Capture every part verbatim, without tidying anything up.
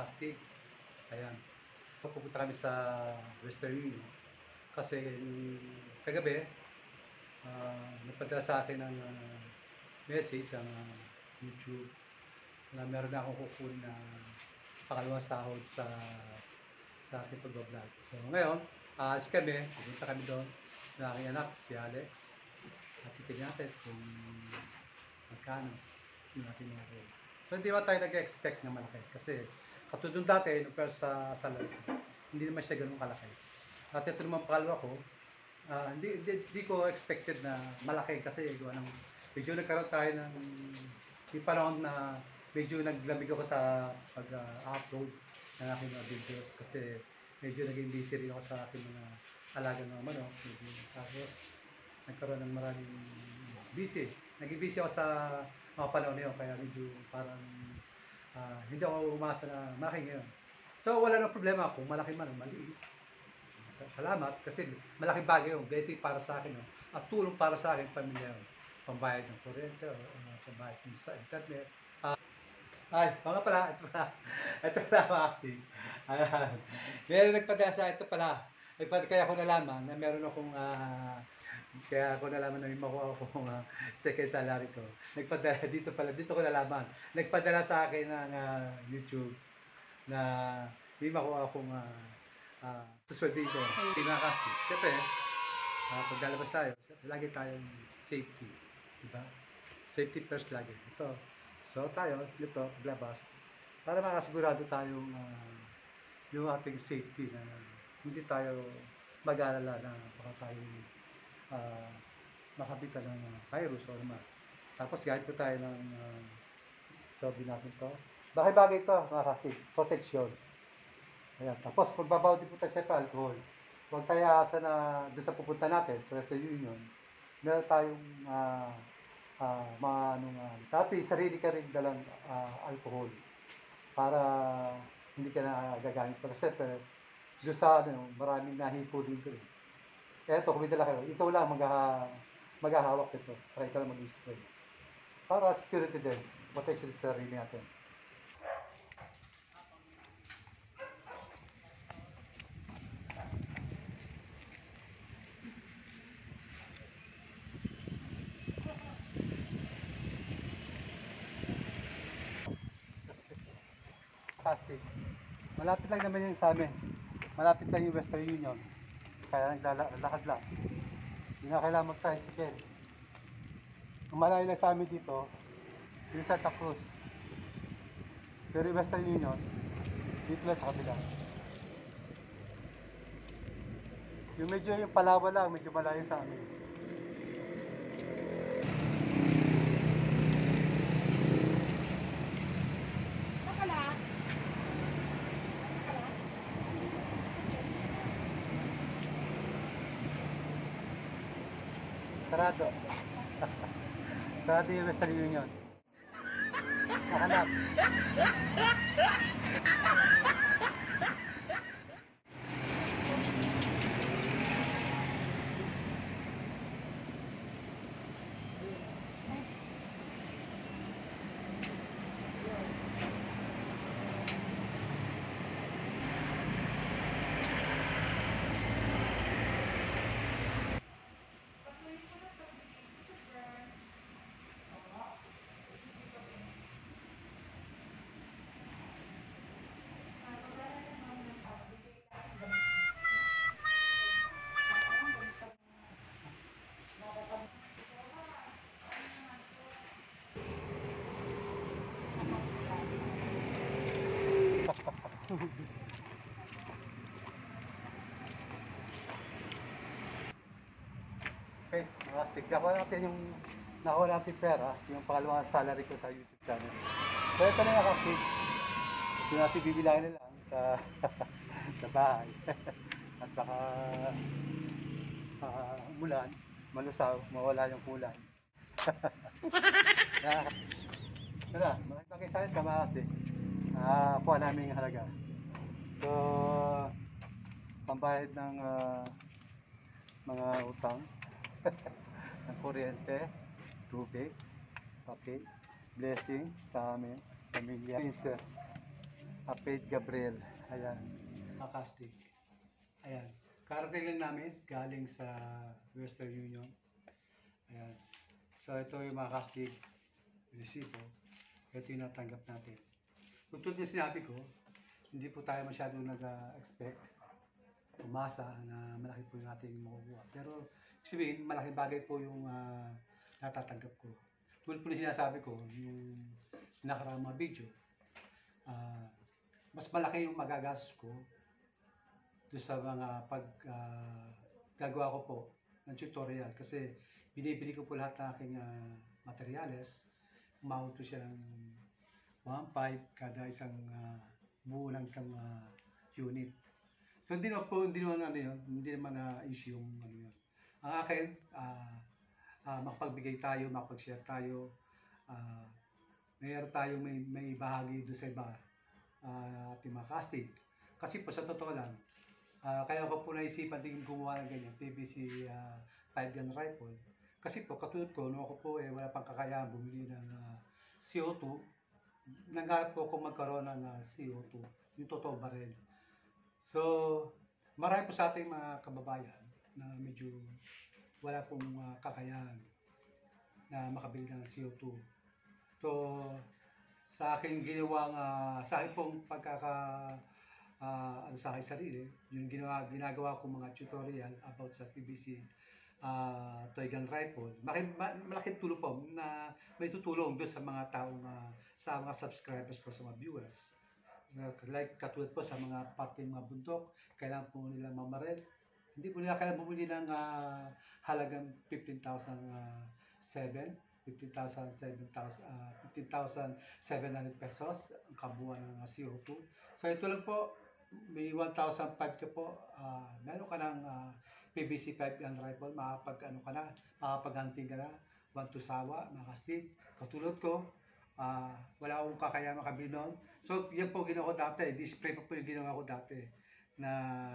astig. Ayan. Pupunta kami sa Western Union. Kasi kagabi, uh, nagpadala sa akin ng uh, message ang uh, YouTube na meron na akong kukunin na pangalawang sahod sa sa aking pag-vlog. So ngayon, aalis kami, pupunta kami doon na aking anak, si Alex. At titignan natin kung magkano yung ating mga role. So hindi ba tayo nag-expect na malaki? Kasi katulad dati, nung first sa salary, hindi naman siya ganun kalaki. At ito naman pangalawa ko, uh, hindi, hindi, hindi ko expected na malaki kasi gawa ng medyo nagkaroon tayo ng yung panahon na medyo naglamig ako sa pag-upload uh, ng aking mga videos kasi medyo naging busy rin ako sa aking mga alaga ng manok. Tapos nagkaroon ng maraming busy. Naging busy ako sa mga panahon na yun, kaya medyo parang uh, hindi ako umasa na malaki ngayon. So wala nang problema kung malaki man o maliit. Salamat kasi malaking bagay yung blessing para sa akin, no? At tulong para sa akin pamilya, no? Pambayad ng kuryente o uh, pambayad ng sa internet. Uh, ay, mga pala, ito pala. Ito pala mga acting. Ayan. Meron nagpadala sa ito pala. Ay, kaya ko nalaman na meron akong uh, kaya ako nalaman na may makuha akong uh, second salary ko. Nagpadala dito pala, dito ko nalaman. Nagpadala sa akin ng uh, YouTube na may makuha akong uh, uh, susweldoin ko. Pinakasti. Siyempre, uh, pag lalabas tayo, siyempre, lagi tayong safety. Diba? Safety first lagi. Ito. So tayo, ito, paglabas, para makasigurado tayong uh, yung ating safety na hindi tayo mag-alala na baka tayo uh, makabitan ng uh, virus o naman. Tapos gamit ko tayo ng uh, sobi natin to. Bagay-bagay ito, mga kapatid, protection. Ayan. Tapos magbabaw din po tayo sa alcohol. Huwag tayo asa na doon sa pupunta natin sa Western Union, meron tayong uh, uh, mga anong uh, tapi sarili ka rin dalang uh, alcohol para hindi ka na gagamit pa. Kasi pero doon sa ano, maraming nahipo din ko rin. Kaya ito, kung may dala kayo, ikaw lang maghaha, maghahawak ito. Saka ikaw lang mag-spray. Para security din, protection sa sarili natin. Plastic. Malapit lang naman yung sa amin. Malapit lang yung Western Union. Kaya naglalakad lang. Hindi na kailangan mag-tricycle. Kung malayo lang sa amin dito, yung Santa Cruz. Pero yung Western Union, dito lang sa kabila. Yung medyo yung Palawan lang, medyo malayo sa amin. Sarado. Sarado yung Western Union. Nakalap. Okay, mga stick. Nakuha natin yung nakuha natin pera, yung pangalawang salary ko sa YouTube channel. So ito na yung stick. Ito natin bibilangin na lang sa sa bahay. At baka uh, umulan, malusaw, mawala yung kulay. Na, ito na, makipagay sa akin ka mga stick. Ah, kuha namin yung halaga. So, pambayad ng uh, mga utang ng kuryente, tubig, okay, blessing sa amin, pamilya, princess. Apid Gabriel. Ayan. Makastig. Ayan. Karating lang namin galing sa Western Union. Ayan. So ito yung makastig resibo. Ito yung natanggap natin. Kung tulad yung sinabi ko, hindi po tayo masyadong nag-expect, umasa na malaki po yung ating makukuha. Pero sabihin, malaking bagay po yung uh, natatanggap ko. Tulad po yung sinasabi ko, yung nakaraang mga video, uh, mas malaki yung magagastos ko doon sa mga pag uh, gagawa ko po ng tutorial. Kasi binibili ko po lahat ng aking uh, materyales. Umahon po siya ng one point five kada isang uh, buo ng isang uh, unit. So hindi naman po, hindi naman ano yun, hindi naman na uh, issue yung ano yun. Ang akin, uh, uh, makapagbigay tayo, makapag-share tayo, uh, mayroon tayong may, may bahagi doon sa iba uh, ating mga casting. Kasi po sa totoo lang, uh, kaya ko po naisipan din gumawa ng ganyan, P V C uh, five gun rifle. Kasi po katulad ko, nung ako po eh, wala pang kakayahan bumili ng uh, C O two, nanggarap po ako magkaroon ng uh, C O two, yung totoo baril. So, marami po sa ating mga kababayan na medyo wala pong uh, kakayahan na makabili ng C O two. So, sa aking ginawang, uh, sa aking pong pagkaka, uh, ano sa aking sarili, yung ginawa, ginagawa ko mga tutorial about sa P V C uh, toy gun rifle, malaking, malaking tulong po na may tutulong doon sa mga taong, uh, sa mga subscribers po, sa mga viewers. Like katulad po sa mga pating mga bundok, kailangan po nila mamarel. Hindi po nila kailangan bumili ng uh, halagang fifteen thousand seven hundred pesos ang kabuuan ng uh, C O two. So ito lang po, may one thousand five ka po, uh, meron ka ng uh, P V C five gun rifle, makapag ano ka na, makapag-hunting ka na, one to sawa, makastig. Katulad ko, uh, wala akong kakaya makabili noon. So yan po ginawa ko dati, display pa po yung ginawa ko dati na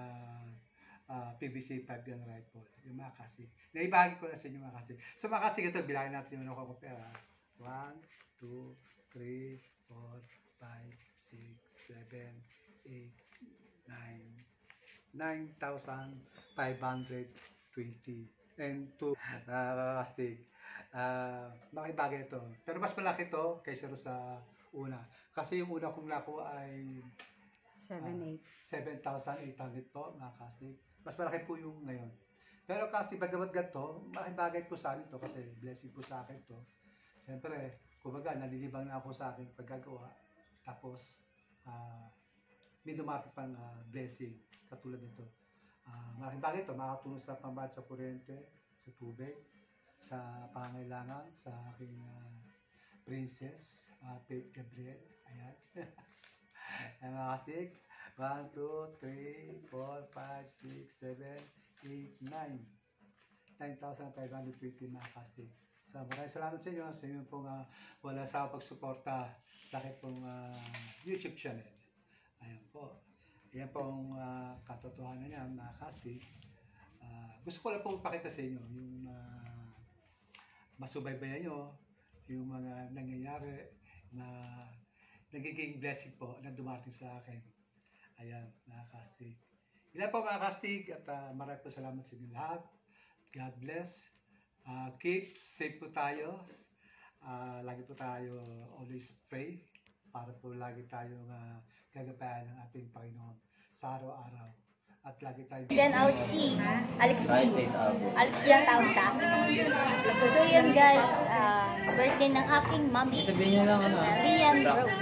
uh, P V C five gun rifle, yung makasig. Naibahagi ko na sa inyo makasig. So makasig ito, bilangin natin yung ano ko pera. one, two, three, four, five, six, seven, eight, nine, nine thousand five hundred twenty and two uh, kastig. Uh, malaki bagay ito. Pero mas malaki ito kaysa sa una. Kasi yung una kong lako ay uh, seven thousand eight hundred po, mga kastig. Mas malaki po yung ngayon. Pero kasi bagamat ganito, malaking bagay po sa akin ito kasi blessing po sa akin ito. Siyempre, kumbaga, nalilibang na ako sa aking paggagawa. Tapos, uh, may dumating pang uh, blessing katulad nito. Uh, malaking bagay ito, makatulong sa pambayad sa kuryente, sa tubig, sa pangailangan, sa aking uh, princess, uh, Faith Gabriel. Ayan. Ayan mga kastig. one, two, three, four, five, six, seven, eight, nine. nine thousand five hundred twenty mga kastig. So maraming salamat sa inyo sa inyo pong uh, wala sa pagsuporta sa akin pong uh, YouTube channel. Ayan po. Ayan pong uh, katotohanan yan mga kastig. Uh, gusto ko lang pong pakita sa inyo yung uh, masubaybayan nyo, yung mga nangyayari na nagiging blessing po na dumating sa akin. Ayan, mga kastig. Ilan po mga kastig at uh, maraming po salamat sa inyo lahat. God bless. Uh, keep safe po tayo. Uh, lagi po tayo always pray para po lagi tayong uh, gagabayan ng ating Panginoon sa araw-araw. At lagi tayo... Then Alexi, Alexi, Alexi ang tawag sa akin. So yun guys, uh, birthday ng aking mommy. Sabihin niyo lang ano. Liam Rose.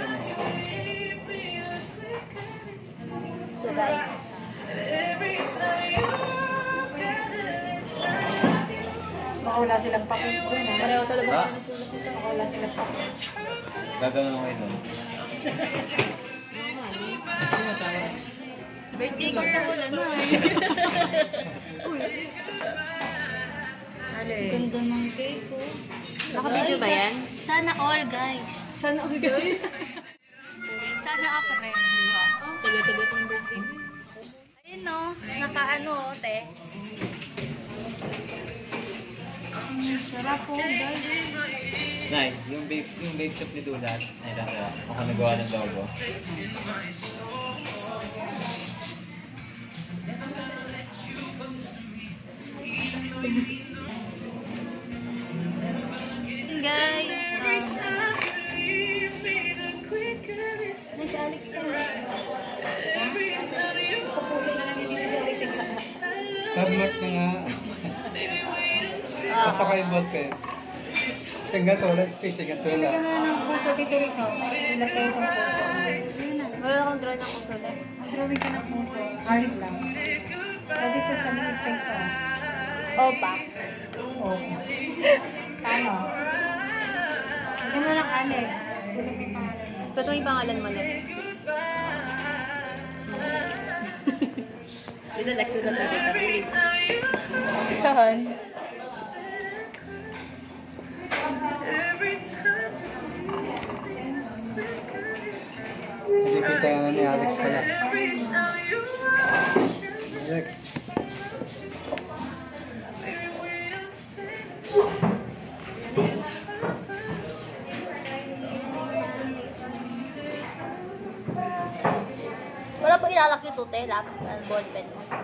So guys, Makawala silang pakit ko na. pareho talaga Ha? ako nasulat nito. Makawala silang pakit. Gagawin mo ngayon. Birthday girl, ano Uy, ganda ng cake ko. Naka-video ba yan? Sana all guys. Sana all guys. Sana ako rin, di ba? Taga-taga tong birthday. Ayun no, naka ano, te. Sarap po, guys. Nay, yung vape, yung vape shop ni Dulat. Ay, lang sila. Ako nagawa ng logo. Guys, um, nice Alex po. Kapuso na lang hindi na siya racing ka. Tabmat na nga. Ah, Pasakay bot eh. Singga to, let's see, singga to lang. Ang puso dito rin sa ilagay itong puso. wala akong draw ng kusulat. Ang drawing ka ng puso. Heart lang. O dito sa mga space pa. Opa. Oo. Tama. Ito mo lang Alex. Sulat yung pangalan mo. Ba't may pangalan mo lang? Dito like sulat na dito. Release. Saan? Hindi kita ni Alex pala. Alex. Wala po ilalak yung tute, lap, uh, ball pen mo.